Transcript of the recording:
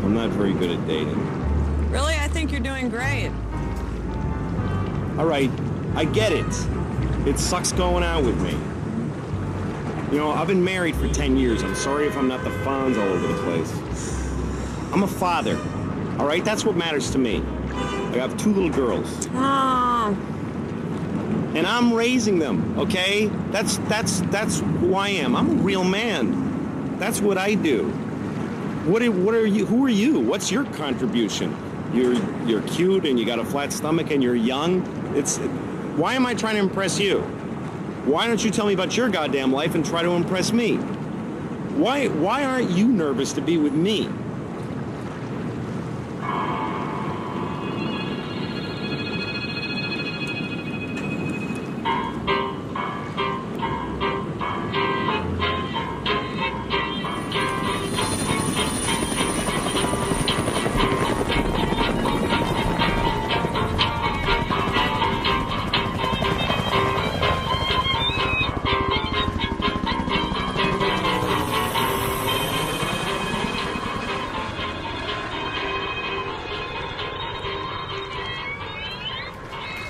I'm not very good at dating. Really? I think you're doing great. All right, I get it. It sucks going out with me. You know, I've been married for 10 years. I'm sorry if I'm not the Fonz all over the place. I'm a father, all right? That's what matters to me. I have 2 little girls. Oh. And I'm raising them, okay? That's who I am. I'm a real man. That's what I do. What are you? Who are you? What's your contribution? You're cute and you got a flat stomach and you're young. Why am I trying to impress you? Why don't you tell me about your goddamn life and try to impress me? Why aren't you nervous to be with me?